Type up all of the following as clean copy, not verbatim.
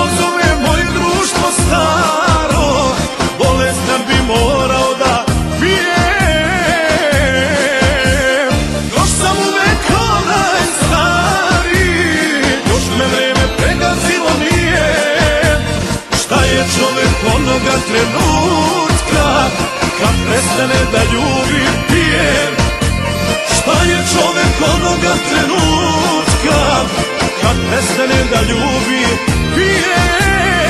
prozove moje društvo staro, bolestan bi morao da pijem. Još sam uvek onaj stari, još me vreme pregazilo nije. Šta je čovek onoga trenutka kad prestane da ljubi pijem? Šta je čovek onoga trenutka kad prestane da ljubi pijem?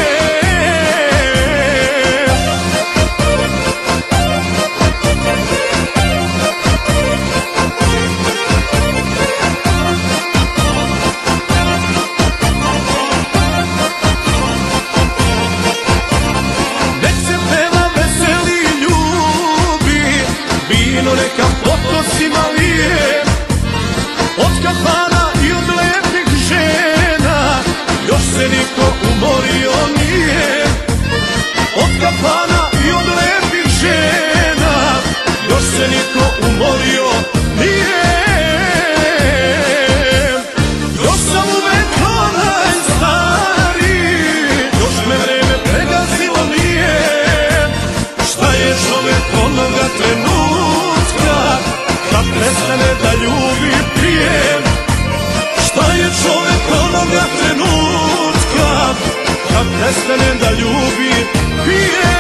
Nek se peva, veseli, ljubi, vino neka potocima lije. Od kafana i od lepih žena još se niko umorio nije. Od kafana i od lepih žena još se niko umorio nije. Još sam uvek onaj stari, još me vreme pregazilo nije. Šta je čovek onoga trenutka kad prestane da ljubi pijem? Šta je čovek onoga trenutka kad prestane da ljubi pijem?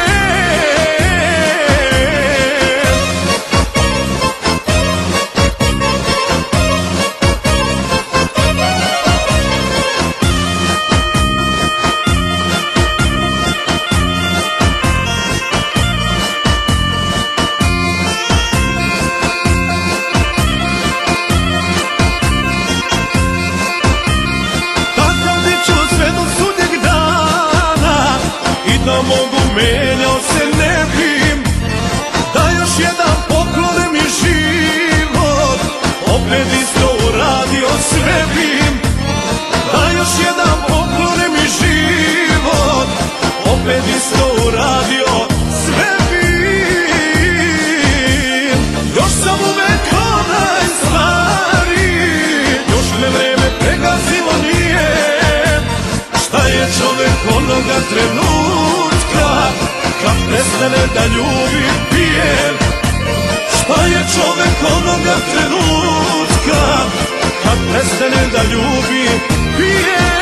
Da mogu, menjao se ne bim, da još jedan poklone mi život, opet isto uradio sve bim. Da još jedan poklone mi život, opet isto uradio sve bim. Još sam uvek onaj stari, još me vreme pregazilo nije. Šta je čovek onoga trenutka kad prestane da ljubi pijem? Šta je čovek onoga trenutka kad prestane da ljubi pijem?